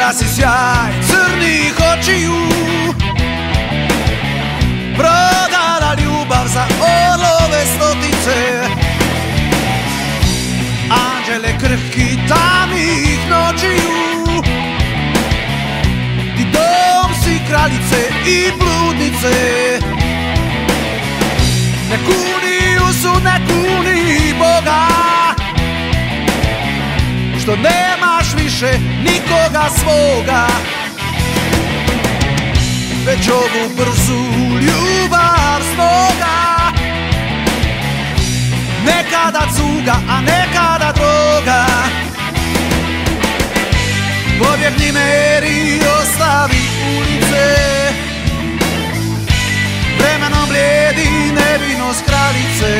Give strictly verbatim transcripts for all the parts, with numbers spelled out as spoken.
Ugasi sjaj crnih očiju, prodala ljubav za orlove stotice. Anđele krhki tamnih noćiju, ti dom si kraljice i bludnice. Ne kuni usud, ne kuni Boga, što nemaš više nikoga svoga, već ovu brzu ljubav snoga. Nekada cuga, a nekada droga. Pobjegni Meri, ostavi ulice, vremenom blijedi nevinost kraljice.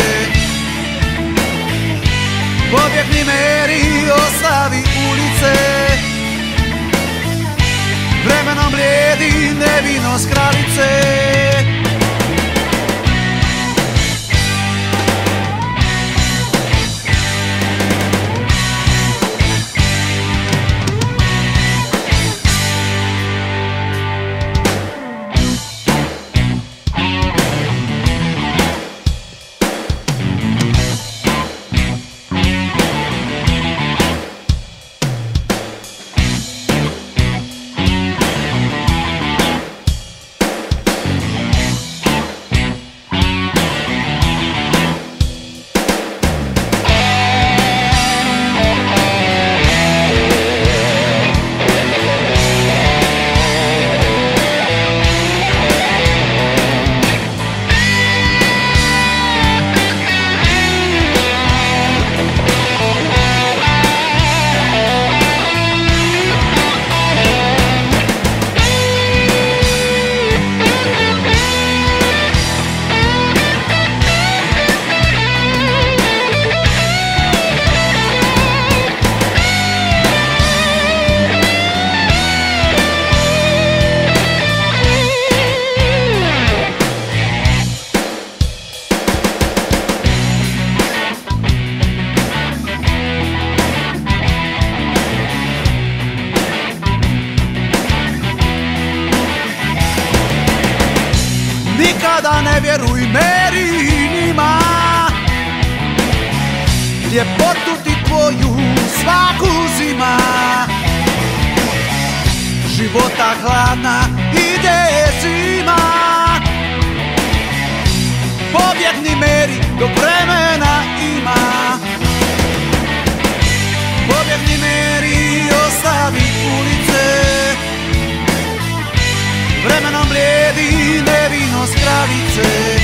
Pobjegni Meri, ostavi ulice, vremenom blijedi nevinost kraljice. Nikada ne vjeruj Meri njima, ljepotu ti tvoju svaku zima. Života hladna ide zima, pobjegni Meri dok vremena ima. Pobjegni Meri, ostavi ulice, vremenom blijedi nevinost kraljice.